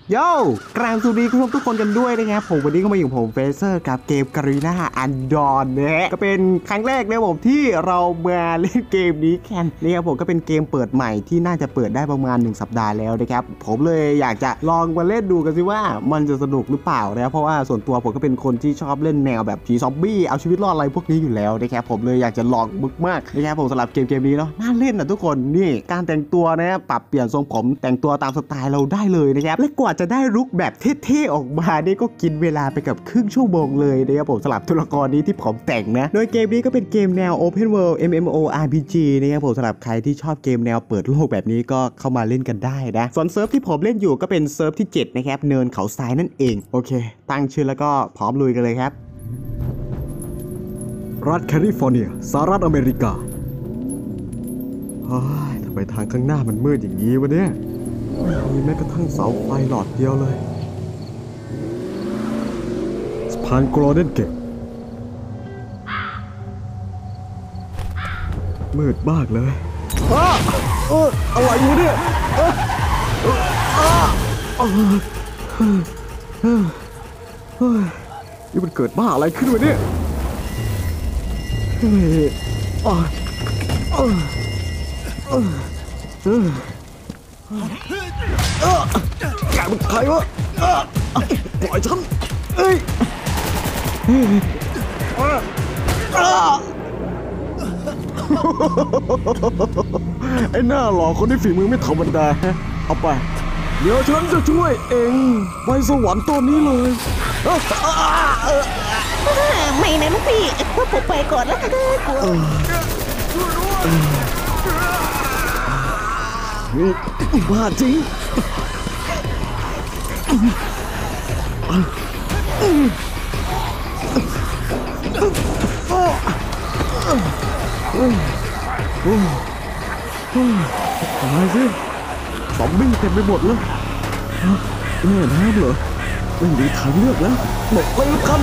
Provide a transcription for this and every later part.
โย่กราบสวัสดีทุกคนกันด้วยนะครับผมวันนี้ก็มาอยู่ผมเฟเซอร์กับเกมการีนาอันดอนนะก็เป็นครั้งแรกนะผมที่เรามาเล่นเกมนี้กันนี่ครับผมก็เป็นเกมเปิดใหม่ที่น่าจะเปิดได้ประมาณ1สัปดาห์แล้วนะครับผมเลยอยากจะลองมาเล่นดูกันสิว่ามันจะสนุกหรือเปล่านะเพราะว่าส่วนตัวผมก็เป็นคนที่ชอบเล่นแนวแบบผีซอมบี้เอาชีวิตรอดอะไรพวกนี้อยู่แล้วนะครับผมเลยอยากจะลองมากๆนะครับผมสำหรับเกมนี้เนาะน่าเล่นนะทุกคนนี่การแต่งตัวนะปรับเปลี่ยนทรงผมแต่งตัวตามสไตล์เราได้เลยนะครับและกว่าจะได้ลุคแบบเท่ๆออกมานี่ก็กินเวลาไปกับครึ่งชั่วโมงเลยนะครับผมสำหรับตัวละครนี้ที่ผมแต่งนะโดยเกมนี้ก็เป็นเกมแนว Open World MMORPG นะครับผมสำหรับใครที่ชอบเกมแนวเปิดโลกแบบนี้ก็เข้ามาเล่นกันได้นะส่วนเซิร์ฟที่ผมเล่นอยู่ก็เป็นเซิร์ฟที่7นะครับเนินเขาทรายนั่นเองโอเคตั้งชื่อแล้วก็พร้อมลุยกันเลยครับรัฐแคลิฟอร์เนียสหรัฐอเมริกาทำไมทางข้างหน้ามันมืดอย่างนี้วะเนี่ยไม่มีแม้กระทั่งเสาไฟหลอดเดียวเลยสะพานโกลเด้นเกตมืดมากเลยอะไรอยู่เนี่ยนี่มันเกิดบ้าอะไรขึ้นวะเนี่ยแกเป็นใครวะปล่อยฉันไอ้หน้าหล่อคนที่ฝีมือไม่ธรรมดาเอาไปเดี๋ยวฉันจะช่วยเองไปสวรรค์ตอนนี้เลยไม่นะลูกพี่ผมไปก่อนแล้วกันกลัวบ้าจริงอะไรสิซอมบี้เต็มไปหมดเลยแม่น้ำเหรอไม่มีทางเลือกแล้วบอกไปแล้วกัน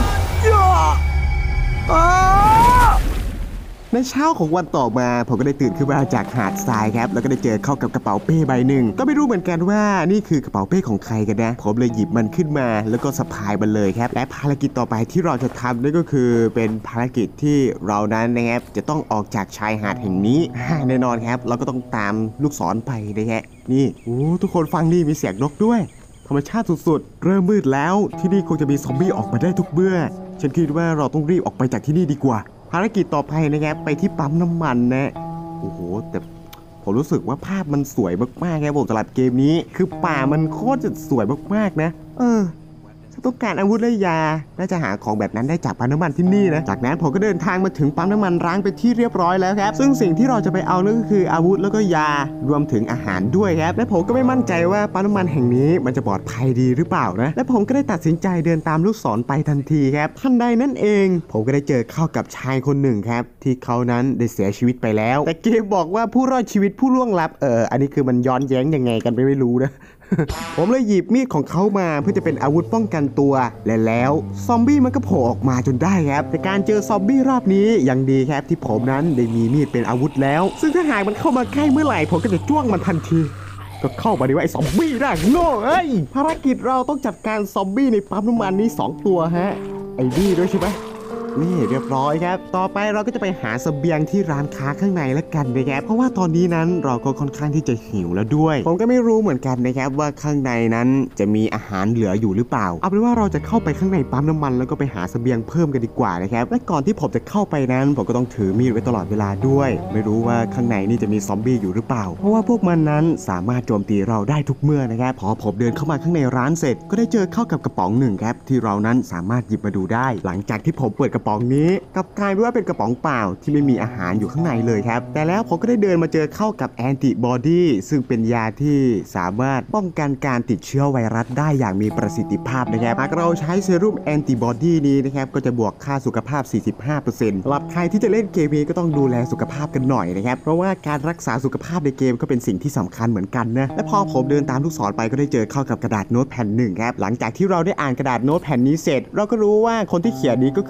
ในเช้าของวันต่อมาผมก็ได้ตื่นขึ้นมาจากหาดทรายครับแล้วก็ได้เจอเข้ากับกระเป๋าเป้ใบหนึ่งก็ไม่รู้เหมือนกันว่านี่คือกระเป๋าเป้ของใครกันนะผมเลยหยิบมันขึ้นมาแล้วก็สะพายมันเลยครับและภารกิจต่อไปที่เราจะทำนั่นก็คือเป็นภารกิจที่เรานั้นนะครับจะต้องออกจากชายหาดแห่งนี้แน่นอนครับเราก็ต้องตามลูกศรไปนะฮะนี่ทุกคนฟังนี่มีเสียงนกด้วยธรรมชาติสุดๆเริ่มมืดแล้วที่นี่คงจะมีซอมบี้ออกมาได้ทุกเมื่อฉันคิดว่าเราต้องรีบออกไปจากที่นี่ดีกว่าภารกิจต่อไปนะครับไปที่ปั๊มน้ำมันนะโอ้โหแต่ผมรู้สึกว่าภาพมันสวยมากๆครับผมสำหรับเกมนี้คือป่ามันโคตรจะสวยมากๆนะฉันต้องการอาวุธและยาน่าจะหาของแบบนั้นได้จากปั๊มน้ำมันที่นี่นะจากนั้นผมก็เดินทางมาถึงปั๊มน้ำมันร้างไปที่เรียบร้อยแล้วครับซึ่งสิ่งที่เราจะไปเอานั่นก็คืออาวุธแล้วก็ยารวมถึงอาหารด้วยครับและผมก็ไม่มั่นใจว่าปั๊มน้ำมันแห่งนี้มันจะปลอดภัยดีหรือเปล่านะและผมก็ได้ตัดสินใจเดินตามลูกศรไปทันทีครับทันใดนั่นเองผมก็ได้เจอเข้ากับชายคนหนึ่งครับที่เขานั้นได้เสียชีวิตไปแล้วแต่เกมบอกว่าผู้รอดชีวิตผู้ล่วงลับอันนี้คือมันย้อนแย้งยังไงกันไม่รู้นะ ผมเลยหยิบมีดของเขามาเพื่อจะเป็นอาวุธป้องกันตัวและแล้วซอมบี้มันก็โผล่ออกมาจนได้ครับแต่การเจอซอมบี้รอบนี้ยังดีครับที่ผมนั้นได้มีมีดเป็นอาวุธแล้วซึ่งถ้าหากมันเข้ามาใกล้เมื่อไหร่ผมก็จะจ้วงมันทันทีก็เข้ามาดีว่าไอ้ซอมบี้ได้โง่ภารกิจเราต้องจัดการซอมบี้ในปั๊มน้ำมันนี้2ตัวฮะไอ้นี่ด้วยใช่ไหมนี่เรียบร้อยครับต่อไปเราก็จะไปหาเสบียงที่ร้านค้าข้างในแล้วกันนะครับเพราะว่าตอนนี้นั้นเราก็ค่อนข้างที่จะหิวแล้วด้วยผมก็ไม่รู้เหมือนกันนะครับว่าข้างในนั้นจะมีอาหารเหลืออยู่หรือเปล่าเอาเป็นว่าเราจะเข้าไปข้างในปั๊มน้ำมันแล้วก็ไปหาเสบียงเพิ่มกันดีกว่านะครับและก่อนที่ผมจะเข้าไปนั้นผมก็ต้องถือมีดไว้ตลอดเวลาด้วยไม่รู้ว่าข้างในนี่จะมีซอมบี้อยู่หรือเปล่าเพราะว่าพวกมันนั้นสามารถโจมตีเราได้ทุกเมื่อนะครับพอผมเดินเข้ามาข้างในร้านเสร็จก็ได้เจอเข้ากับกระป๋องหนึ่งครับที่เรานั้นสามารถหยิบมาดูได้หลังจากที่ผมเปิดกระป๋องนี้กลับกลายเป็นว่าเป็นกระป๋องเปล่าที่ไม่มีอาหารอยู่ข้างในเลยครับแต่แล้วผมก็ได้เดินมาเจอเข้ากับแอนติบอดีซึ่งเป็นยาที่สามารถป้องกันการติดเชื้อไวรัสได้อย่างมีประสิทธิภาพนะครับหากเราใช้เซรุ่มแอนติบอดีนี้นะครับก็จะบวกค่าสุขภาพ 45% สำหรับใครที่จะเล่นเกมนี้ก็ต้องดูแลสุขภาพกันหน่อยนะครับเพราะว่าการรักษาสุขภาพในเกมก็เป็นสิ่งที่สำคัญเหมือนกันนะและพอผมเดินตามลูกศรไปก็ได้เจอเข้ากับกระดาษโน้ตแผ่นหนึ่งครับหลังจากที่เราได้อ่านกระดาษโน้ตแผ่นนี้เสร็จเราก็รู้ว่าคนที่เขียนนี้ก็คือเฮอร์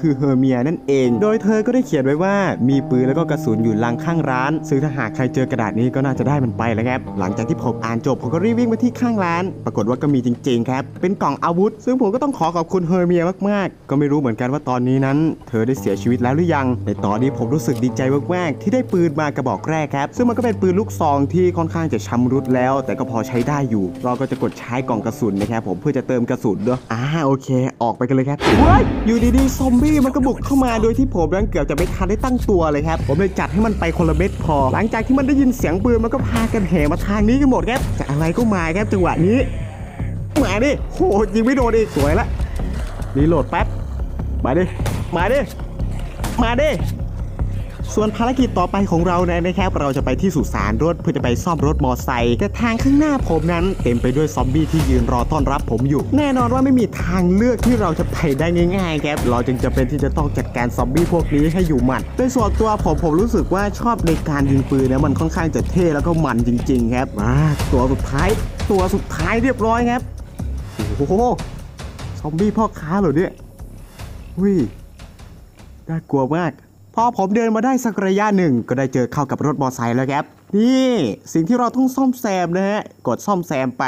มียนั่นเองโดยเธอก็ได้เขียนไว้ว่ามีปืนแล้วก็กระสุนอยู่ลังข้างร้านซึ่งถ้าหากใครเจอกระดาษนี้ก็น่าจะได้มันไปแล้วครับหลังจากที่ผมอ่านจบผมก็รีบวิ่งมาที่ข้างร้านปรากฏว่าก็มีจริงๆครับเป็นกล่องอาวุธซึ่งผมก็ต้องขอบคุณเฮอร์เมียมากๆก็ไม่รู้เหมือนกันว่าตอนนี้นั้นเธอได้เสียชีวิตแล้วหรือยังในตอนนี้ผมรู้สึกดีใจมากๆที่ได้ปืนมากระบอกแรกครับซึ่งมันก็เป็นปืนลูกซองที่ค่อนข้างจะชำรุดแล้วแต่ก็พอใช้ได้อยู่เราก็จะกดใช้กล่องกระสุนนะครับผมเพื่อจะเติมกระสุนด้วยโอเคออกไปกันเลยครับเฮ้ยอยู่ดีๆซอมบี้มันก็บุกเข้ามาโดยที่ผมนั้นเกือบจะไม่ทันได้ตั้งตัวเลยครับผมเลยจัดให้มันไปคนละเม็ดพอหลังจากที่มันได้ยินเสียงปืนมันก็พากันแห่มาทางนี้กันหมดครับจะอะไรก็มาครับจังหวะนี้มาดิโหยิงไม่โดนอีกสวยละรีโหลดแป๊บมาดิส่วนภารกิจต่อไปของเรานะครับเราจะไปที่สุสานรถเพื่อจะไปซ่อมรถมอไซค์แต่ทางข้างหน้าผมนั้นเต็มไปด้วยซอมบี้ที่ยืนรอต้อนรับผมอยู่แน่นอนว่าไม่มีทางเลือกที่เราจะไปได้ง่ายๆครับเราจึงจะเป็นที่จะต้องจัดการซอมบี้พวกนี้ให้อยู่หมัดโดยส่วนตัวผมรู้สึกว่าชอบในการยิงปืนนะมันค่อนข้างจะเท่แล้วก็มันจริงๆครับตัวสุดท้ายเรียบร้อยครับโอ้โหซอมบี้พ่อค้าเหรอเนี่ยน่ากลัวมากพอผมเดินมาได้สักระยะหนึ่งก็ได้เจอเข้ากับรถมอไซค์แล้วครับนี่สิ่งที่เราต้องซ่อมแซมนะฮะกดซ่อมแซมไป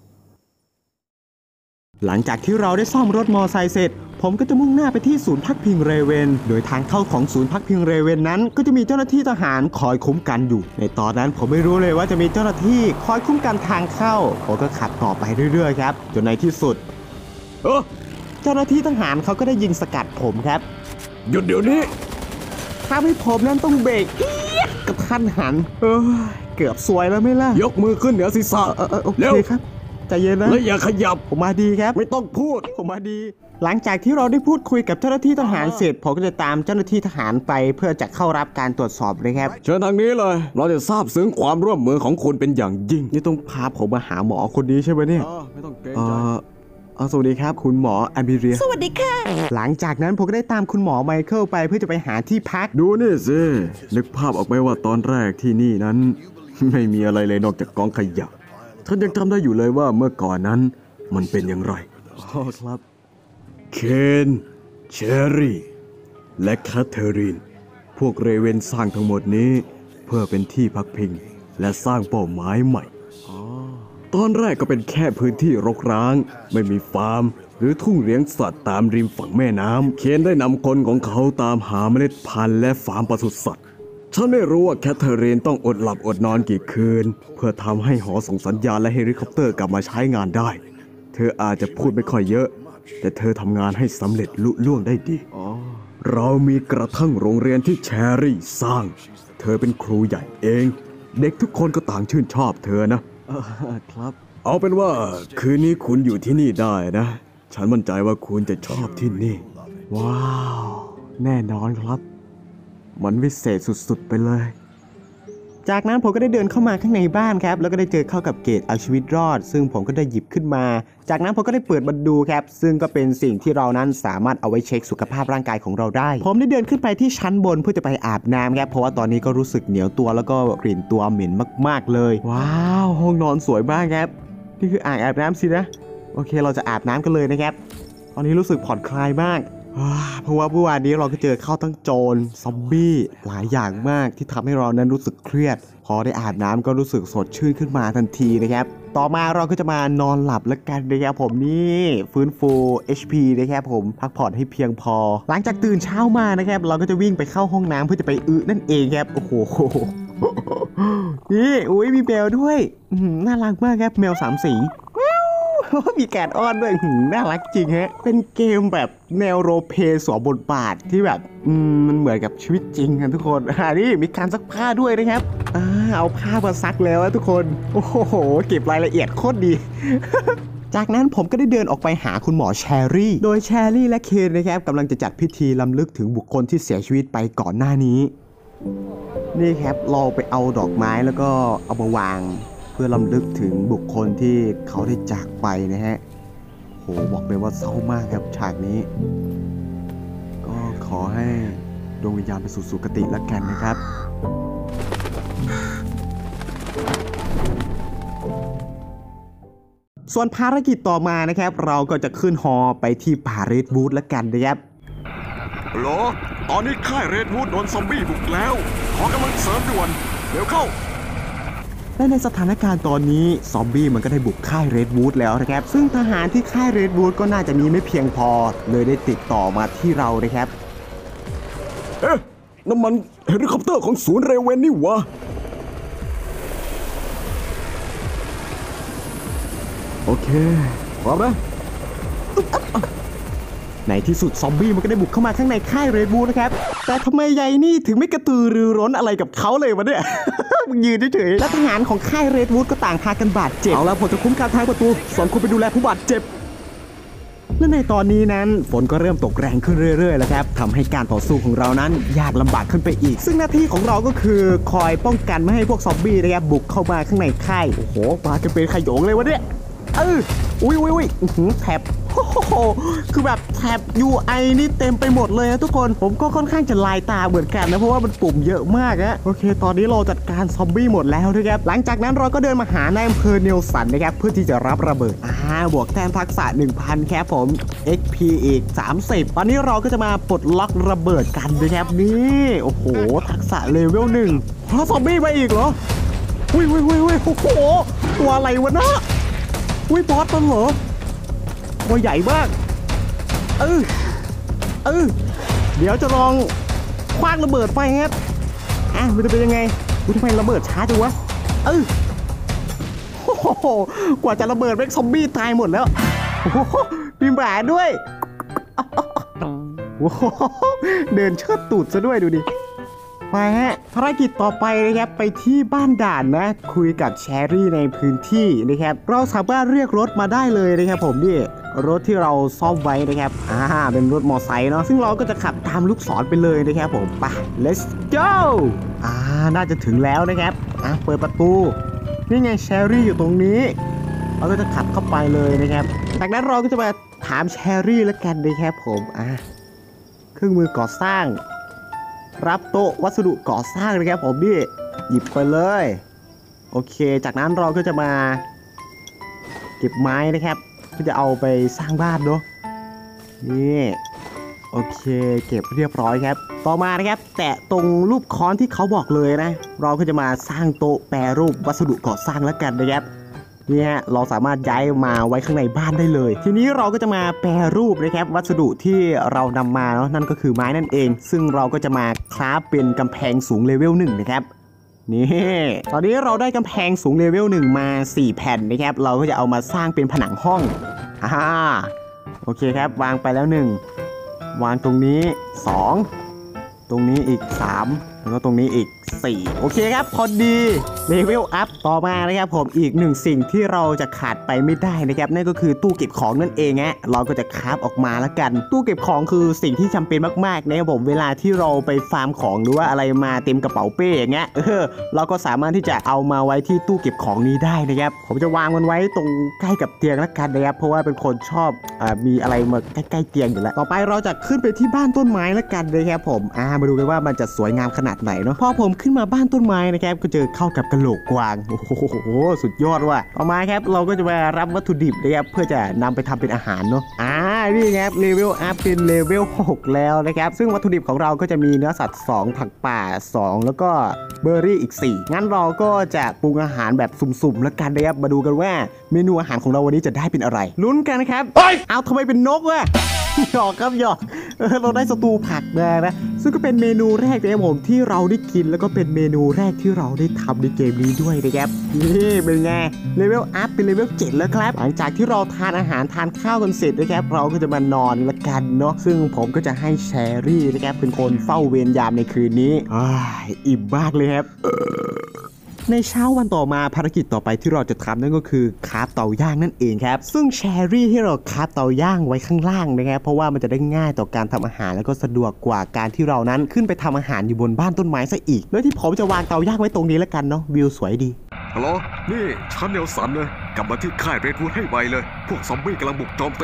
หลังจากที่เราได้ซ่อมรถมอไซค์เสร็จผมก็จะมุ่งหน้าไปที่ศูนย์พักพิงเรเวนโดยทางเข้าของศูนย์พักพิงเรเวนนั้นก็จะมีเจ้าหน้าที่ทหารคอยคุ้มกันอยู่ในตอนนั้นผมไม่รู้เลยว่าจะมีเจ้าหน้าที่คอยคุ้มกันทางเข้าผมก็ขับต่อไปเรื่อยๆครับจนในที่สุดเจ้าหน้าที่ทหารเขาก็ได้ยิงสกัดผมครับหยุดเดี๋ยวนี้ทำให้ผมนั้นต้องเบรกกระทันหันเกือบซวยแล้วไม่ล่ะยกมือขึ้นเหนือศีรษะโอเคครับใจเย็นนะแล้วอย่าขยับผมมาดีครับไม่ต้องพูดผมมาดีหลังจากที่เราได้พูดคุยกับเจ้าหน้าที่ทหารเสร็จผมก็จะตามเจ้าหน้าที่ทหารไปเพื่อจะเข้ารับการตรวจสอบเลยครับเชิญทางนี้เลยเราจะทราบซึ้งความร่วมมือของคุณเป็นอย่างยิ่งนี่ต้องพาผมมาหาหมอคนนี้ใช่ไหมเนี่ยไม่ต้องเกรงใจสวัสดีครับคุณหมอแอมบิเรียสวัสดีค่ะหลังจากนั้นผมก็ได้ตามคุณหมอไมเคิลไปเพื่อจะไปหาที่พักดูนี่สินึกภาพออกไหมว่าตอนแรกที่นี่นั้นไม่มีอะไรเลยนอกจากกองขยะท่านยังจำได้อยู่เลยว่าเมื่อก่อนนั้นมันเป็นอย่างไรครับเคนเชอรี่และแคทเธอรีนพวกเรเวนสร้างทั้งหมดนี้เพื่อเป็นที่พักพิงและสร้างเป้าหมายใหม่ตอนแรกก็เป็นแค่พื้นที่รกร้างไม่มีฟาร์มหรือทุ่งเลี้ยงสัตว์ตามริมฝั่งแม่น้ำเคนได้นำคนของเขาตามหาเมล็ดพันธุ์และฟาร์มปศุสัตว์ฉันไม่รู้ว่าแคทเธอรีนต้องอดหลับอดนอนกี่คืนเพื่อทำให้หอส่งสัญญาณและเฮลิคอปเตอร์กลับมาใช้งานได้เธออาจจะพูดไม่ค่อยเยอะแต่เธอทำงานให้สำเร็จลุล่วงได้ดีเรามีกระทั่งโรงเรียนที่แชรี่สร้างเธอเป็นครูใหญ่เองเด็กทุกคนก็ต่างชื่นชอบเธอนะครับเอาเป็นว่าคืนนี้คุณอยู่ที่นี่ได้นะฉันมั่นใจว่าคุณจะชอบที่นี่ว้าวแน่นอนครับมันวิเศษสุดๆไปเลยจากนั้นผมก็ได้เดินเข้ามาข้างในบ้านครับแล้วก็ได้เจอเข้ากับเกตเอาชีวิตรอดซึ่งผมก็ได้หยิบขึ้นมาจากนั้นผมก็ได้เปิดมาดูครับซึ่งก็เป็นสิ่งที่เรานั้นสามารถเอาไว้เช็คสุขภาพร่างกายของเราได้ผมได้เดินขึ้นไปที่ชั้นบนเพื่อจะไปอาบน้ำครับเพราะว่าตอนนี้ก็รู้สึกเหนียวตัวแล้วก็กลิ่นตัวเหม็นมากๆเลยว้าวห้องนอนสวยมากครับนี่คืออ่างอาบน้ำสินะโอเคเราจะอาบน้ำกันเลยนะครับตอนนี้รู้สึกผ่อนคลายมากเพราะว่าเมื่อวานนี้เราก็เจอเข้าทั้งโจรซอมบี้หลายอย่างมากที่ทำให้เรานั้นรู้สึกเครียดพอได้อาบน้ำก็รู้สึกสดชื่นขึ้นมาทันทีนะครับต่อมาเราก็จะมานอนหลับแล้วกันนะครับผมนี่ฟื้นฟู HP นะครับผมพักผ่อนให้เพียงพอหลังจากตื่นเช้ามานะครับเราก็จะวิ่งไปเข้าห้องน้ำเพื่อจะไปนั่นเองครับโอ้โหนี่อุ้ยมีแมวด้วยน่ารักมากครับแมว3 สีมีแกดอ้อนด้วยน่ารักจริงฮะเป็นเกมแบบแนวโรลเพลย์สวมบทบาทที่แบบมันเหมือนกับชีวิตจริงกันทุกคนนี่มีการซักผ้าด้วยนะครับเอาผ้ามาซักแล้วทุกคนโอ้โหเก็บรายละเอียดโคตรดี จากนั้นผมก็ได้เดินออกไปหาคุณหมอแชรี่โดยแชรี่และเคนนะครับกำลังจะจัดพิธีรำลึกถึงบุคคลที่เสียชีวิตไปก่อนหน้านี้นี่ครับเราไปเอาดอกไม้แล้วก็เอามาวางเพื่อรำลึกถึงบุคคลที่เขาได้จากไปนะฮะโหบอกเลยว่าเศร้ามากครับฉากนี้ก็ขอให้ดวงวิญญาณไปสู่สุคติแล้วกันนะครับส่วนภารกิจต่อมานะครับเราก็จะขึ้นฮอไปที่ปารีสบูธแล้วกันนะครับฮัลโหลตอนนี้ค่ายเรดวูดโดนซอมบี้บุกแล้วขอกำลังเสริมด่วนเร็วเข้าและในสถานการณ์ตอนนี้ซอมบี้มันก็ได้บุกค่ายเรดวูดแล้วนะครับซึ่งทหารที่ค่ายเรดวูดก็น่าจะมีไม่เพียงพอเลยได้ติดต่อมาที่เรานะครับน้ำมันเฮลิคอปเตอร์ของศูนย์เรเวนนี่วะโอเคพร้อมนะในที่สุดซอมบี้มันก็ได้บุกเข้ามาข้างในค่ายเรดวูดนะครับแต่ทำไมยายนี่ถึงไม่กระตือรือร้นอะไรกับเขาเลยวะเนี่ย มึงยืนเฉยๆและทหารของค่ายเรดวูดก็ต่างพากันบาดเจ็บเอาละผมจะคุ้มกันทางประตูส่วนคุณไปดูแลผู้บาดเจ็บและในตอนนี้นั้นฝนก็เริ่มตกแรงขึ้นเรื่อยๆแล้วครับทำให้การต่อสู้ของเรานั้นยากลำบากขึ้นไปอีกซึ่งหน้าที่ของเราก็คือคอยป้องกันไม่ให้พวกซอมบี้นะครับบุกเข้ามาข้างในค่ายโอ้โหมากันเป็นขโยงเลยวะเนี่ยอุ้ยแท็บโอ้โหคือแบบแท็บ UI นี่เต็มไปหมดเลยนะทุกคนผมก็ค่อนข้างจะลายตาเหมือนกันนะเพราะว่ามันปุ่มเยอะมากนะโอเคตอนนี้เราจัดการซอมบี้หมดแล้วนะครับหลังจากนั้นเราก็เดินมาหานายอำเภอเนลสันนะครับเพื่อที่จะรับระเบิดบวกแต้มทักษะ 1,000 ครับผม XP อีก30ตอนนี้เราก็จะมาปลดล็อกระเบิดกันนะครับนี่โอ้โหทักษะเลเวล1เพราะซอมบี้มาอีกเหรออุ้ยโอ้โหตัวอะไรวะนะอุ้ยบอสมันเหรอตัวใหญ่มากเดี๋ยวจะลองคว้างระเบิดไปครับมันจะเป็นยังไงทำไมระเบิดช้าจังวะโอ้โหกว่าจะระเบิดแม่งซอมบี้ตายหมดแล้วโอ้โหมีหมาด้วยโอ้โหเดินเชิดตูดซะด้วยดูดิไปฮะภารกิจต่อไปนะครับไปที่บ้านด่านนะคุยกับแชรี่ในพื้นที่นะครับเราสามารถเรียกรถมาได้เลยนะครับผมนี่รถที่เราซ่อมไว้นะครับเป็นรถมอไซค์เนาะซึ่งเราก็จะขับตามลูกศรไปเลยนะครับผมไป let's go น่าจะถึงแล้วนะครับเปิดประตูนี่ไงแชรี่อยู่ตรงนี้เราก็จะขับเข้าไปเลยนะครับจากนั้นเราก็จะมาถามแชรี่แล้วกันนะครับผมเครื่องมือก่อสร้างรับโต๊ะวัสดุก่อสร้างนะครับผมนี่หยิบไปเลยโอเคจากนั้นเราก็จะมาเก็บไม้นะครับเพื่อจะเอาไปสร้างบ้านเนาะนี่โอเคเก็บเรียบร้อยครับต่อมานะครับแตะตรงรูปค้อนที่เขาบอกเลยนะเราก็จะมาสร้างโต๊ะแปรรูปวัสดุก่อสร้างแล้วกันนะครับเนี่ยเราสามารถย้ายมาไว้ข้างในบ้านได้เลยทีนี้เราก็จะมาแปรรูปนะครับวัสดุที่เรานำมาเนาะนั่นก็คือไม้นั่นเองซึ่งเราก็จะมาคราฟเป็นกำแพงสูงเลเวล1นะครับนี่ตอนนี้เราได้กำแพงสูงเลเวล1มา4แผ่นนะครับเราก็จะเอามาสร้างเป็นผนังห้องโอเคครับวางไปแล้ว1วางตรงนี้2ตรงนี้อีก3แล้วก็ตรงนี้อีก4โอเคครับพอดีเลเวลอัพต่อมานะครับผมอีกหนึ่งสิ่งที่เราจะขาดไปไม่ได้นะครับนั่นก็คือตู้เก็บของนั่นเองฮะเราก็จะคราฟออกมาแล้วกันตู้เก็บของคือสิ่งที่จำเป็นมากๆนะครับผมเวลาที่เราไปฟาร์มของหรือว่าอะไรมาเต็มกระเป๋าเป้อย่างเงี้ยเราก็สามารถที่จะเอามาไว้ที่ตู้เก็บของนี้ได้นะครับผมจะวางมันไว้ตรงใกล้กับเตียงแล้วกันนะครับเพราะว่าเป็นคนชอบมีอะไรมาใกล้ๆเตียงอยู่แล้วต่อไปเราจะขึ้นไปที่บ้านต้นไม้แล้วกันนะครับผมมาดูกันว่ามันจะสวยงามขนาดไหนเนาะพอผมขึ้นมาบ้านต้นไม้นะครับก็เจอเข้ากับกระโหลกกวางโอ้โหสุดยอดว่ะต่อมาครับเราก็จะมารับวัตถุดิบนะครับเพื่อจะนำไปทำเป็นอาหารเนาะนี่ครับเลเวลอัพเป็นเลเวล6แล้วนะครับซึ่งวัตถุดิบของเราก็จะมีเนื้อสัตว์2ผักป่า2แล้วก็เบอร์รี่อีก4งั้นเราก็จะปรุงอาหารแบบสุ่มๆแล้วกันนะครับมาดูกันว่าเมนูอาหารของเราวันนี้จะได้เป็นอะไรลุ้นกันครับเอาทำไมเป็นนกวะหยอกครับหยอกเราได้สตูผักมานะซึ่งก็เป็นเมนูแรกนะครับผมที่เราได้กินแล้วก็เป็นเมนูแรกที่เราได้ทำในเกมนี้ด้วยนะครับนี่เป็นไงเลเวลอัพเป็นเลเวล7แล้วครับหลังจากที่เราทานอาหารทานข้าวกันเสร็จนะครับเราก็จะมานอนละกันเนาะซึ่งผมก็จะให้แชรี่นะครับเป็นคนเฝ้าเวรยามในคืนนี้อิ่มมากเลยครับในเช้าวันต่อมาภารกิจต่อไปที่เราจะทำนั่นก็คือคราฟเตาย่างนั่นเองครับซึ่งแชรี่ที่เราคราฟเตาย่างไว้ข้างล่างนะครับเพราะว่ามันจะได้ง่ายต่อการทำอาหารแล้วก็สะดวกกว่าการที่เรานั้นขึ้นไปทำอาหารอยู่บนบ้านต้นไม้ซะอีกโดยที่ผมจะวางเตาย่างไว้ตรงนี้แล้วกันเนาะวิวสวยดีฮัลโหลนี่ฉันเนลสันเลยกลับมาที่ค่ายเรดวูดให้ไวเลยพวกซอมบี้กำลังบุกโจมตี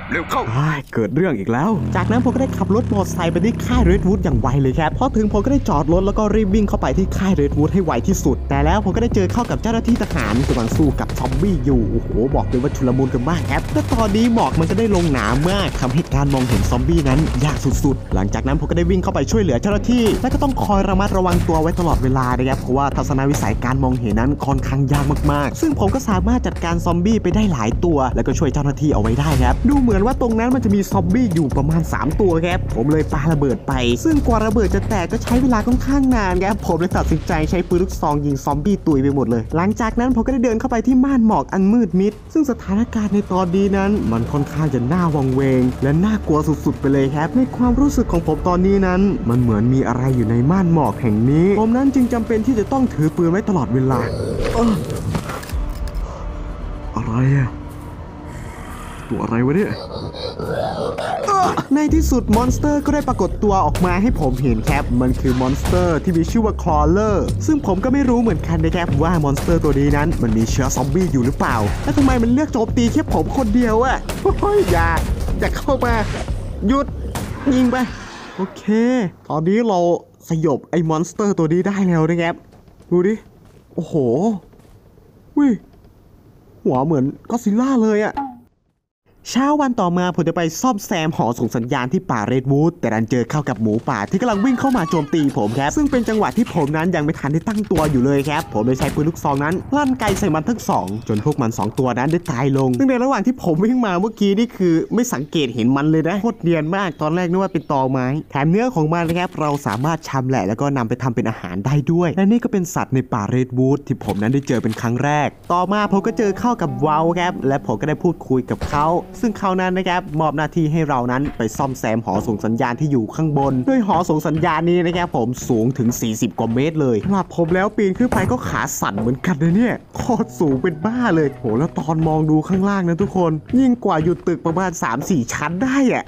เร็วเข้าเกิดเรื่องอีกแล้วจากนั้นผมก็ได้ขับรถมอเตอร์ไซค์ไปที่ค่ายเรดวูดอย่างไวเลยครับพอถึงผมก็ได้จอดรถแล้วก็รีบวิ่งเข้าไปที่ค่ายเรดวูดให้ไวที่สุดแต่แล้วผมก็ได้เจอเข้ากับเจ้าหน้าที่ทหารกำลังสู้กับซอมบี้อยู่โอ้โหบอกเลยว่าชุลมุนกันมากครับและตอนนี้หมอกมันก็ได้ลงหนามากทำให้การมองเห็นซอมบี้นั้นยากสุดๆหลังจากนั้นผมก็ได้วิ่งเข้าไปช่วยเหลือเจ้าหน้าที่และก็ต้องคอยระมัดระวังตัวไว้ตลอดเวลานะครับเพราะว่าทัศนวิสัยการมองเห็นนั้นค่อนข้างยากมากๆซึ่งผมก็สามารถจัดการซอมบี้ไปได้หลายตัวแล้วก็ช่วยเจ้าหน้าที่เอาไว้ได้ครับดูเหมือนว่าตรงนั้นมันจะมีซอมบี้อยู่ประมาณ3ตัวครับผมเลยปาระเบิดไปซึ่งกว่าระเบิดจะแตกก็ใช้เวลาค่อนข้างนานครับผมเลยตัดสินใจใช้ปืนลูกซองยิงซอมบี้ตุยไปหมดเลยหลังจากนั้นผมก็ได้เดินเข้าไปที่ม่านหมอกอันมืดมิดซึ่งสถานการณ์ในตอนนี้นั้นมันค่อนข้างจะน่าวังเวงและน่ากลัวสุดๆไปเลยครับในความรู้สึกของผมตอนนี้นั้นมันเหมือนมีอะไรอยู่ในม่านหมอกแห่งนี้ผมนั้นจึงจำเป็นที่จะต้องถือปืนไว้ตลอดเวลาอะไรอะตัวอะไรวะเนี่ยในที่สุดมอนสเตอร์ก็ได้ปรากฏตัวออกมาให้ผมเห็นครับมันคือมอนสเตอร์ที่มีชื่อว่าคลอเลอร์ซึ่งผมก็ไม่รู้เหมือนกันนะครับว่ามอนสเตอร์ตัวนี้นั้นมันมีเชื้อซอมบี้อยู่หรือเปล่าและทำไมมันเลือกโจมตีแค่ผมคนเดียวอะโอ้ยอย่าเข้ามาหยุดยิงไปโอเคตอนนี้เราสยบไอ้มอนสเตอร์ตัวนี้ได้แล้วนะครับดูดิโอ้โหวิหัวเหมือนก็อดซิลล่าเลยอะเช้าวันต่อมาผมจะไปซ่อมแซมหอส่งสัญญาณที่ป่าเรดวูดแต่ดันเจอเข้ากับหมูป่าที่กำลังวิ่งเข้ามาโจมตีผมครับซึ่งเป็นจังหวะที่ผมนั้นยังไม่ทันได้ตั้งตัวอยู่เลยครับผมเลยใช้ปืนลูกซองนั้นลั่นไกใส่มันทั้ง2จนพวกมัน2ตัวนั้นได้ตายลงซึ่งในระหว่างที่ผมวิ่งมาเมื่อกี้นี่คือไม่สังเกตเห็นมันเลยนะโคตรเนียนมากตอนแรกนึกว่าเป็นตอไม้แถมเนื้อของมันนะครับเราสามารถชำแหละแล้วก็นำไปทำเป็นอาหารได้ด้วยและนี่ก็เป็นสัตว์ในป่าเรดวูดที่ผมนั้นได้เจอเป็นครั้งแรกต่อมาผมก็เจอเข้ากับวาลครับและผมก็ได้พูดคุยกับเขาซึ่งเขานั้นนะครับมอบหน้าที่ให้เรานั้นไปซ่อมแซมหอส่งสัญญาณที่อยู่ข้างบนด้วยหอส่งสัญญาณนี้นะครับผมสูงถึง40กว่าเมตรเลยสำหรับผมแล้วปีนขึ้นไปก็ขาสั่นเหมือนกันนะเนี่ยโคตรสูงเป็นบ้าเลยโหแล้วตอนมองดูข้างล่างนะทุกคนยิ่งกว่าอยู่ตึกประมาณ 3-4 ชั้นได้อะ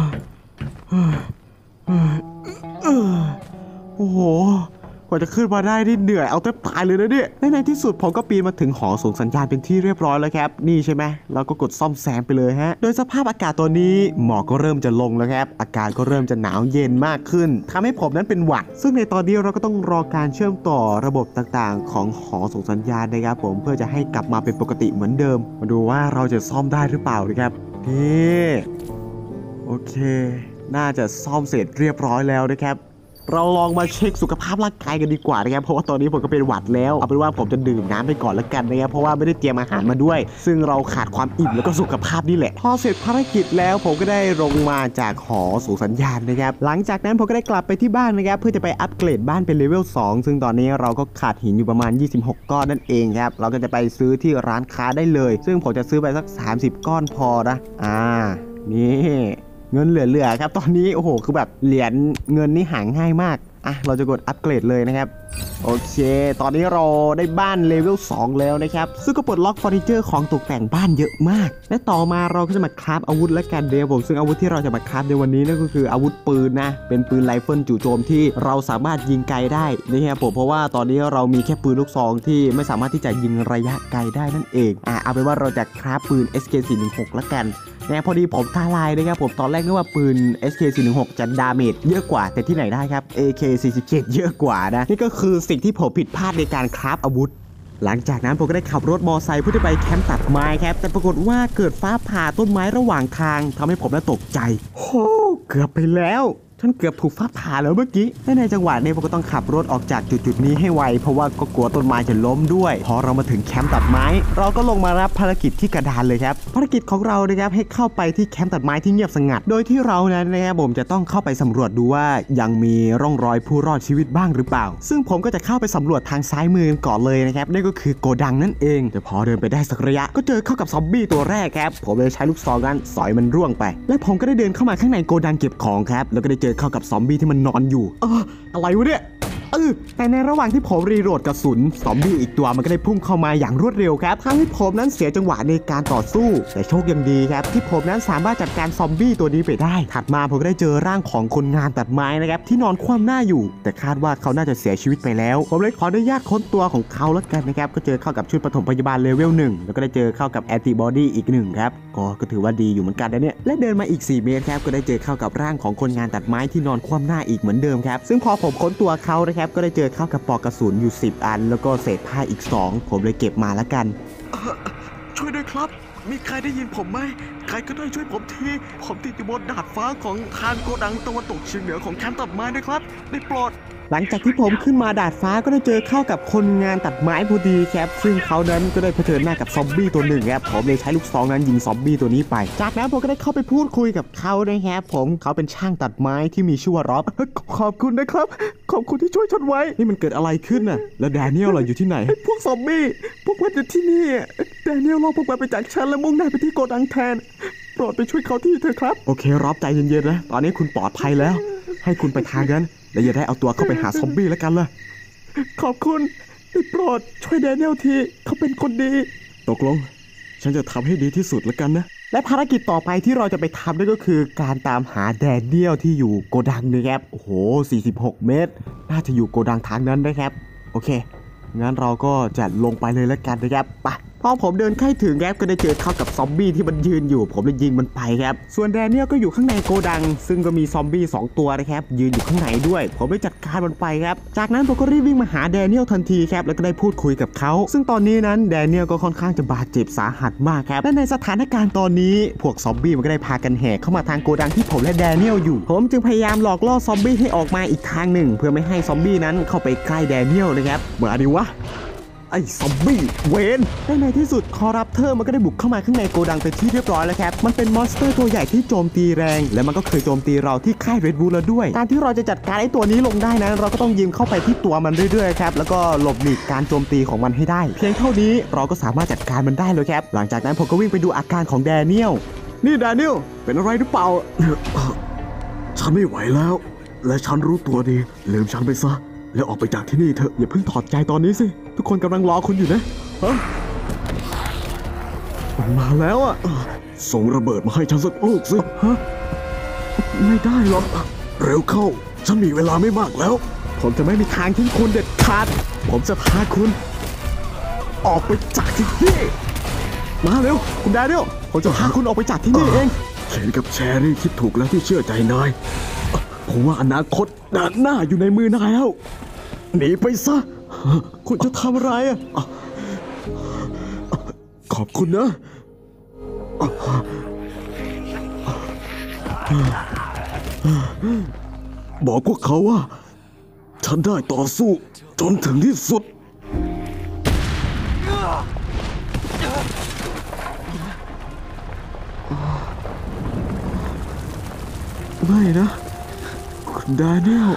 โอ้โหกว่าจะขึ้นมาได้นี่เหนื่อยเอาแทบตายเลยนะเนี่ยในที่สุดผมก็ปีนมาถึงหอส่งสัญญาณเป็นที่เรียบร้อยแล้วครับนี่ใช่ไหมเราก็กดซ่อมแซมไปเลยฮะโดยสภาพอากาศตัวนี้หมอกก็เริ่มจะลงแล้วครับอากาศก็เริ่มจะหนาวเย็นมากขึ้นทำให้ผมนั้นเป็นหวัดซึ่งในตอนนี้เราก็ต้องรอการเชื่อมต่อระบบต่างๆของหอส่งสัญญาณนะครับผมเพื่อจะให้กลับมาเป็นปกติเหมือนเดิมมาดูว่าเราจะซ่อมได้หรือเปล่านะครับนี่โอเคน่าจะซ่อมเสร็จเรียบร้อยแล้วนะครับเราลองมาเช็คสุขภาพร่างกายกันดีกว่านะครับเพราะว่าตอนนี้ผมก็เป็นหวัดแล้วเอาเป็นว่าผมจะดื่มน้ำไปก่อนแล้วกันนะครับเพราะว่าไม่ได้เตรียมอาหารมาด้วยซึ่งเราขาดความอิ่มแล้วก็สุขภาพนี่แหละพอเสร็จภารกิจแล้วผมก็ได้ลงมาจากหอส่งสัญญาณนะครับหลังจากนั้นผมก็ได้กลับไปที่บ้านนะครับเพื่อจะไปอัปเกรดบ้านเป็นเลเวล2ซึ่งตอนนี้เราก็ขาดหินอยู่ประมาณ26ก้อนนั่นเองครับเราก็จะไปซื้อที่ร้านค้าได้เลยซึ่งผมจะซื้อไปสัก30ก้อนพอนะนี่เงินเหลือๆครับตอนนี้โอ้โหคือแบบเหรียญเงินนี่หาง่ายมากเราจะกดอัปเกรดเลยนะครับโอเคตอนนี้เราได้บ้านเลเวล2แล้วนะครับซึ่งก็ปลดล็อกเฟอร์นิเจอร์ของตกแต่งบ้านเยอะมากและต่อมาเราก็จะมาคราฟอาวุธและกันเดี๋ยวผมซึ่งอาวุธที่เราจะมาคราฟในวันนี้นั่นก็คืออาวุธปืนนะเป็นปืนไรเฟิลจู่โจมที่เราสามารถยิงไกลได้นะครับผมเพราะว่าตอนนี้เรามีแค่ปืนลูกซองที่ไม่สามารถที่จะยิงระยะไกลได้นั่นเองเอาเป็นว่าเราจะคราฟปืน SK416 ละกันพอดีผมตาลายนะครับผมตอนแรกนึกว่าปืน SK416 จะดาเมจเยอะกว่าแต่ที่ไหนได้ครับ AK47 เยอะกว่านะนี่ก็คือสิ่งที่ผมผิดพลาดในการคราฟอาวุธหลังจากนั้นผมก็ได้ขับรถมอไซค์เพื่อจะไปแคมป์ตัดไม้ครับแต่ปรากฏว่าเกิดฟ้าผ่าต้นไม้ระหว่างทางทำให้ผมน่าตกใจโอ้เกือบไปแล้วฉันเกือบถูกฟ้าผ่าแล้วเมื่อกี้และในจังหวะนี้ผมก็ต้องขับรถออกจากจุดนี้ให้ไวเพราะว่าก็กลัวต้นไม้จะล้มด้วยพอเรามาถึงแคมป์ตัดไม้เราก็ลงมารับภารกิจที่กระดานเลยครับภารกิจของเรานะครับให้เข้าไปที่แคมป์ตัดไม้ที่เงียบสงัดโดยที่เรานั้นนะครับผมจะต้องเข้าไปสำรวจดูว่ายังมีร่องรอยผู้รอดชีวิตบ้างหรือเปล่าซึ่งผมก็จะเข้าไปสำรวจทางซ้ายมือก่อนเลยนะครับนั่นก็คือโกดังนั่นเองแต่พอเดินไปได้สักระยะก็เจอเข้ากับซอมบี้ตัวแรกครับผมเลยใช้ลูกซองนั้นสอยมันร่วงไปและผมก็ได้เดินเข้ามาข้างในโกดังเก็บของครับแล้วก็ได้เจอเข้ากับซอมบี้ที่มันนอนอยู่อะไรวะเนี่ยแต่ในระหว่างที่ผมรีโหลดกระสุนซอมบี้อีกตัวมันก็ได้พุ่งเข้ามาอย่างรวดเร็วครับทำให้ผมนั้นเสียจังหวะในการต่อสู้แต่โชคยังดีครับที่ผมนั้นสามารถจัดการซอมบี้ตัวนี้ไปได้ถัดมาผมก็ได้เจอร่างของคนงานตัดไม้นะครับที่นอนคว่ำหน้าอยู่แต่คาดว่าเขาน่าจะเสียชีวิตไปแล้วผมเลยขออนุญาตค้นตัวของเขาแล้วกันนะครับก็เจอเข้ากับชุดปฐมพยาบาลเลเวล 1แล้วก็ได้เจอเข้ากับแอนติบอดีอีก1ครับก็ถือว่าดีอยู่เหมือนกันนะเนี่ยและเดินมาอีก4เมตรครับก็ได้เจอเข้ากับร่างของคนงานตัดไม้ที่นอนคว่ำหน้าอีกเหมือนเดิมครับซึ่งพอผมค้นตัวเขานะครับก็ได้เจอเข้ากับปลอกกระสุนอยู่10 อันแล้วก็เศษผ้าอีก2ผมเลยเก็บมาแล้วกันช่วยด้วยครับมีใครได้ยินผมไหมใครก็ได้ช่วยผมทีผมติดอยู่บนดาดฟ้าของทางโกดังตะวันตกเฉียงเหนือของแคมป์ตัดไม้นะครับได้โปรดหลังจากที่ผมขึ้นมาดาดฟ้าก็ได้เจอเข้ากับคนงานตัดไม้พอดีครับซึ่งเขานั้นก็ได้เผชิญหน้ากับซอมบี้ตัวหนึ่งครับผมเลยใช้ลูกซองนั้นยิงซอมบี้ตัวนี้ไปจากนั้นผมก็ได้เข้าไปพูดคุยกับเขานะครับเขาเป็นช่างตัดไม้ที่มีชื่อว่าร็อบขอบคุณนะครับขอบคุณที่ช่วยฉันไว้นี่มันเกิดอะไรขึ้นน่ะแล้วแดเนียลล่ะอยู่ที่ไหนพวกซอมบี้พวกมันอยู่ที่นี่แดเนียลรอพวกมันไปจากฉันและมุ่งหน้าไปที่โกดังแทนโปรดไปช่วยเขาที่เถอะครับโอเคร็อบใจเย็นๆนะตอนนี้คุณปลอดภัยแล้วให้คุณไปทางนั้นและอย่าได้เอาตัวเข้าไปหาซอมบี้แล้วกันล่ะขอบคุณได้โปรดช่วยแดเนียลทีเขาเป็นคนดีตกลงฉันจะทำให้ดีที่สุดแล้วกันนะและภารกิจต่อไปที่เราจะไปทำนั่นก็คือการตามหาแดเนียลที่อยู่โกดังนะครับโอ้โห46 เมตรน่าจะอยู่โกดังทางนั้นนะครับโอเคงั้นเราก็จะลงไปเลยแล้วกันนะครับไปพอผมเดินใกล้ถึงครับก็ได้เจอเข้ากับซอมบี้ที่มันยืนอยู่ผมเลยยิงมันไปครับส่วนแดเนียลก็อยู่ข้างในโกดังซึ่งก็มีซอมบี้2 ตัวนะครับยืนอยู่ข้างในด้วยผมเลยจัดการมันไปครับจากนั้นผมก็รีบวิ่งมาหาแดเนียลทันทีครับแล้วก็ได้พูดคุยกับเขาซึ่งตอนนี้นั้นแดเนียลก็ค่อนข้างจะบาดเจ็บสาหัสมากครับและในสถานการณ์ตอนนี้พวกซอมบี้มันก็ได้พากันแห่เข้ามาทางโกดังที่ผมและแดเนียลอยู่ผมจึงพยายามหลอกล่อซอมบี้ให้ออกมาอีกทางหนึ่งเพื่อไม่ให้ซอมบี้นั้นเข้าไปใกล้แดเนียลนะครับมาดิวะไอ้ซอมบี้เวนในที่สุดคอรัปเตอร์มันก็ได้บุกเข้ามาข้างในโกดังเป็นที่เรียบร้อยแล้วครับมันเป็นมอนสเตอร์ตัวใหญ่ที่โจมตีแรงและมันก็เคยโจมตีเราที่ค่ายเรดบูลแล้วด้วยการที่เราจะจัดการไอ้ตัวนี้ลงได้นั้นเราก็ต้องยิงเข้าไปที่ตัวมันเรื่อยๆครับแล้วก็หลบหลีกการโจมตีของมันให้ได้เพียงเท่านี้เราก็สามารถจัดการมันได้เลยครับหลังจากนั้นผมก็วิ่งไปดูอาการของแดเนียลนี่แดเนียลเป็นอะไรหรือเปล่าฉันไม่ไหวแล้วและฉันรู้ตัวดีลืมฉันไปซะแล้วออกไปจากที่นี่เถอะอย่าเพิ่งถอดใจตอนนี้สิทุกคนกำลังรอคุณอยู่นะมันมาแล้วอ่ะส่งระเบิดมาให้ฉันสักลูกสิไม่ได้หรอกเร็วเข้าฉันมีเวลาไม่มากแล้วผมจะไม่มีทางทิ้งคุณเด็ดขาดผมจะพาคุณออกไปจากที่นี่มาเร็วคุณแดเนียลผมจะพาคุณออกไปจากที่นี่เองเคนกับแชรี่คิดถูกแล้วที่เชื่อใจนายผมว่าอนาคตด้านหน้าอยู่ในมือนายแล้วหนีไปซะคุณจะทำอะไรอ่ะขอบคุณนะบอกพวกเขาว่าฉันได้ต่อสู้จนถึงที่สุดไม่นะคุณแดเนียล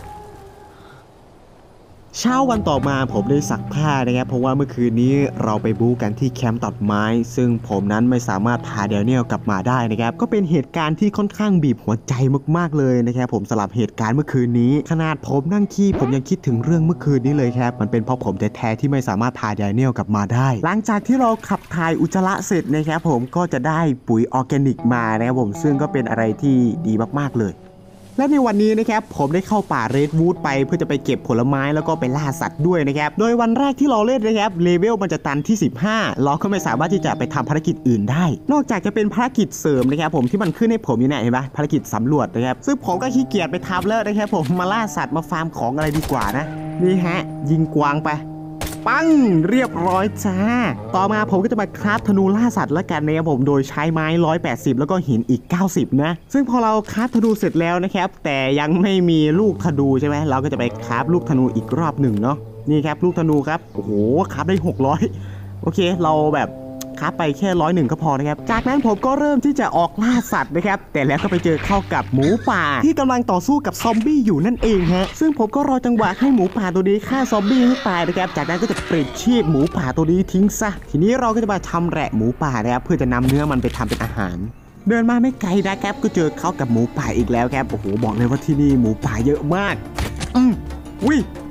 เช้าวันต่อมาผมได้ซักผ้านะครับเพราะว่าเมื่อคืนนี้เราไปบู๊กันที่แคมป์ตัดไม้ซึ่งผมนั้นไม่สามารถพาแดเนียลกลับมาได้นะครับก็เป็นเหตุการณ์ที่ค่อนข้างบีบหัวใจมากๆเลยนะครับผมสำหรับเหตุการณ์เมื่อคืนนี้ขนาดผมนั่งขี้ผมยังคิดถึงเรื่องเมื่อคืนนี้เลยครับมันเป็นเพราะผมแท้ๆที่ไม่สามารถพาแดเนียลกลับมาได้หลังจากที่เราขับถ่ายอุจจาระเสร็จนะครับผมก็จะได้ปุ๋ยออร์แกนิกมานะครับผมซึ่งก็เป็นอะไรที่ดีมากๆเลยและในวันนี้นะครับผมได้เข้าป่าเรดวูดไปเพื่อจะไปเก็บผลไม้แล้วก็ไปล่าสัตว์ด้วยนะครับโดยวันแรกที่เราเล่นนะครับเลเวลมันจะตันที่15เราก็ไม่สามารถที่จะไปทำภารกิจอื่นได้นอกจากจะเป็นภารกิจเสริมนะครับผมที่มันขึ้นให้ผมอยู่เนี่ยเห็นไหมภารกิจสำรวจนะครับซึ่งผมก็ขี้เกียจไปทำแล้วนะครับผมมาล่าสัตว์มาฟาร์มของอะไรดีกว่านะนี่ฮะยิงกวางไปปังเรียบร้อยจ้าต่อมาผมก็จะมาคราฟธนูล่าสัตว์ละกันนะครับผมโดยใช้ไม้180แล้วก็หินอีก90นะซึ่งพอเราคราฟธนูเสร็จแล้วนะครับแต่ยังไม่มีลูกธนูใช่ไหมเราก็จะไปคราฟลูกธนูอีกรอบหนึ่งเนาะนี่ครับลูกธนูครับโอ้โหคราฟได้600โอเคเราแบบคราฟไปแค่101ก็พอนะครับจากนั้นผมก็เริ่มที่จะออกล่าสัตว์นะครับแต่แล้วก็ไปเจอเข้ากับหมูป่าที่กำลังต่อสู้กับซอมบี้อยู่นั่นเองฮะซึ่งผมก็รอจังหวะให้หมูป่าตัวนี้ฆ่าซอมบี้ให้ตายนะครับจากนั้นก็จะปลิดชีพหมูป่าตัวนี้ทิ้งซะทีนี้เราก็จะมาชำแหละหมูป่านะครับเพื่อจะนำเนื้อมันไปทำเป็นอาหารเดินมาไม่ไกลนะครับก็เจอเข้ากับหมูป่าอีกแล้วครับโอ้โหบอกเลยว่าที่นี่หมูป่าเยอะมากวิ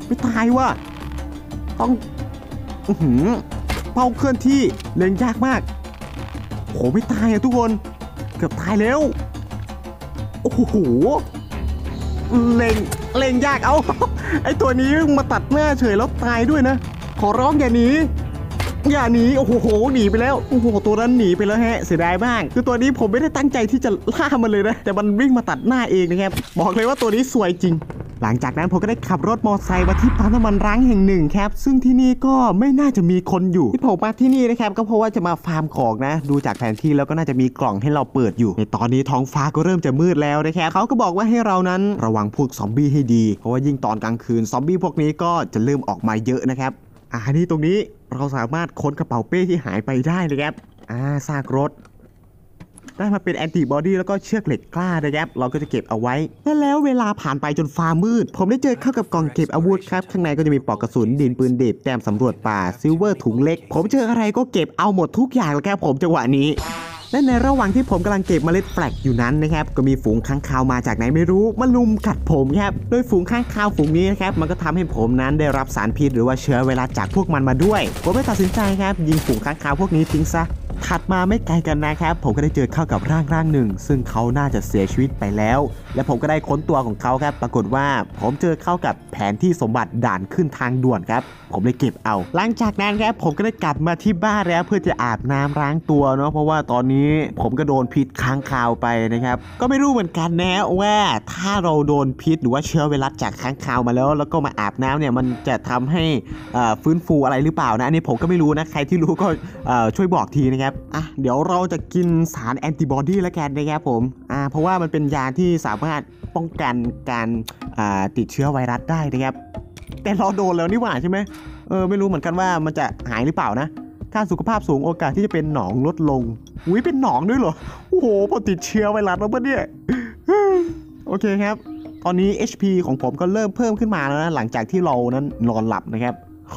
ไม่ตายว่ะต้องเป้าเคลื่อนที่เล็งยากมากโหไม่ตายอะทุกคนเกือบตายแล้วโอ้โหเล็งยากเอา ไอตัวนี้มาตัดหน้าเฉยแล้วตายด้วยนะขอร้องอย่าหนีโอ้โหหนีไปแล้วโอ้โหตัวนั้นหนีไปแล้วฮะเสียดายมากคือตัวนี้ผมไม่ได้ตั้งใจที่จะล่ามันเลยนะแต่มันวิ่งมาตัดหน้าเองนะครับบอกเลยว่าตัวนี้สวยจริงหลังจากนั้นผมก็ได้ขับรถมอเตอร์ไซค์มาที่ปั๊มน้ำมันร้างแห่งหนึ่งครับซึ่งที่นี่ก็ไม่น่าจะมีคนอยู่ที่ผมมาที่นี่นะครับก็เพราะว่าจะมาฟาร์มของนะดูจากแผนที่แล้วก็น่าจะมีกล่องให้เราเปิดอยู่ในตอนนี้ท้องฟ้าก็เริ่มจะมืดแล้วนะครับเขาก็บอกว่าให้เรานั้นระวังพวกซอมบี้ให้ดีเพราะว่ายิ่งตอนกลางคืนซอมบี้พวกนี้ก็จะเริ่มออกมาเยอะนะครับนี่ตรงนี้เราสามารถค้นกระเป๋าเป้ที่หายไปได้เลยครับซากรถได้มาเป็นแอนติบอดีแล้วก็เชือกเหล็กกล้านะครับเราก็จะเก็บเอาไว้แล้วเวลาผ่านไปจนฟ้ามืดผมได้เจอเข้ากับกล่องเก็บอาวุธครับข้างในก็จะมีปลอกกระสุนดินปืนเด็บแต้มสำรวจป่าซิลเวอร์ถุงเล็กผมเจออะไรก็เก็บเอาหมดทุกอย่างเลยครับผมจังหวะนี้และในระหว่างที่ผมกำลังเก็บเมล็ดแฟลกอยู่นั้นนะครับก็มีฝูงค้างคาวมาจากไหนไม่รู้มาลุมกัดผมครับโดยฝูงค้างคาวฝูงนี้นะครับมันก็ทำให้ผมนั้นได้รับสารพิษหรือว่าเชื้อไวรัสจากพวกมันมาด้วยผมได้ตัดสินใจครับยิงฝูงค้างคาวพวกนี้ทิ้งซะถัดมาไม่ไกลกันนะครับผมก็ได้เจอเข้ากับร่างหนึ่งซึ่งเขาน่าจะเสียชีวิตไปแล้วและผมก็ได้ค้นตัวของเขาครับปรากฏว่าผมเจอเข้ากับแผนที่สมบัติด่านขึ้นทางด่วนครับผมเลยเก็บเอาหลังจากนั้นครับผมก็ได้กลับมาที่บ้านแล้วเพื่อจะอาบน้ำล้างตัวเนาะเพราะว่าตอนนี้ผมก็โดนพิษค้างคาวไปนะครับก็ไม่รู้เหมือนกันนะว่าถ้าเราโดนพิษหรือว่าเชื้อไวรัสจากค้างคาวมาแล้วก็มาอาบน้ำเนี่ยมันจะทำให้ฟื้นฟูอะไรหรือเปล่านะอันนี้ผมก็ไม่รู้นะใครที่รู้ก็ช่วยบอกทีนะครับเดี๋ยวเราจะกินสารแอนติบอดีแล้วกันนะครับผมเพราะว่ามันเป็นยาที่สามารถป้องกันการติดเชื้อไวรัสได้นะครับแต่เราโดนแล้วนี่หว่าใช่ไหมไม่รู้เหมือนกันว่ามันจะหายหรือเปล่านะค่าสุขภาพสูงโอกาสที่จะเป็นหนองลดลงเป็นหนองด้วยเหรอโอ้โหพอติดเชื้อไวรัสแล้วปะเนี่ยโอเคครับตอนนี้ HP ของผมก็เริ่มเพิ่มขึ้นมาแล้วนะหลังจากที่เรานั้นนอนหลับนะครับ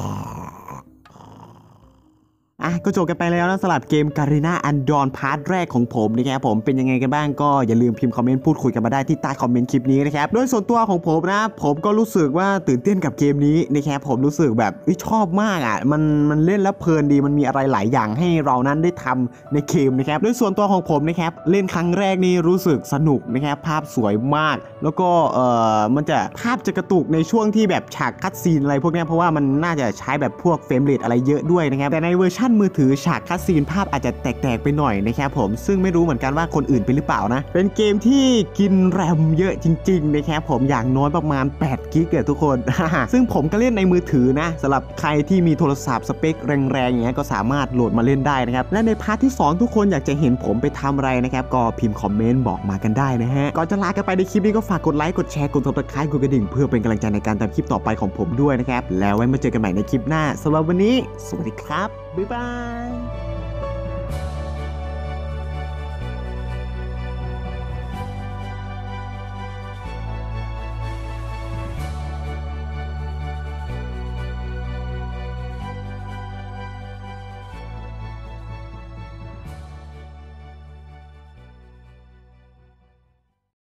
ก็จบกันไปแล้วนะสำหรับเกม Garena Undawn พาร์ทแรกของผมนะครับผมเป็นยังไงกันบ้างก็อย่าลืมพิมพ์คอมเมนต์พูดคุยกันมาได้ที่ใต้คอมเมนต์คลิปนี้นะครับโดยส่วนตัวของผมนะผมก็รู้สึกว่าตื่นเต้นกับเกมนี้นะครับผมรู้สึกแบบชอบมากมันเล่นแล้วเพลินดีมันมีอะไรหลายอย่างให้เรานั้นได้ทำในเกมนะครับโดยส่วนตัวของผมนะครับเล่นครั้งแรกนี่รู้สึกสนุกนะครับภาพสวยมากแล้วก็มันจะภาพจะกระตุกในช่วงที่แบบฉากคัตซีนอะไรพวกนี้เพราะว่ามันน่าจะใช้แบบพวกเฟรมเรทอะไรเยอะด้วยนะครับแต่ในเวอร์ชันมือถือฉากคัตซีนภาพอาจจะแตกๆไปหน่อยนะครับผมซึ่งไม่รู้เหมือนกันว่าคนอื่นเป็นหรือเปล่านะเป็นเกมที่กินแรมเยอะจริงๆนะครับผมอย่างน้อยประมาณ8กิกเลยทุกคน ซึ่งผมก็เล่นในมือถือนะสำหรับใครที่มีโทรศัพท์สเปคแรงๆอย่างเงี้ยก็สามารถโหลดมาเล่นได้นะครับและในพาร์ทที่2ทุกคนอยากจะเห็นผมไปทำอะไรนะครับก็พิมพ์คอมเมนต์บอกมากันได้นะฮะก่อนจะลากันไปในคลิปนี้ก็ฝากกดไลค์กดแชร์กด Subscribe กดกระดิ่งเพื่อเป็นกำลังใจในการทำคลิปต่อไปของผมด้วยนะครับแล้วไว้มาเจอกันใหม่ในคลิปหน้าสำหรับวันนี้สวัสดีครับบ๊ายบาย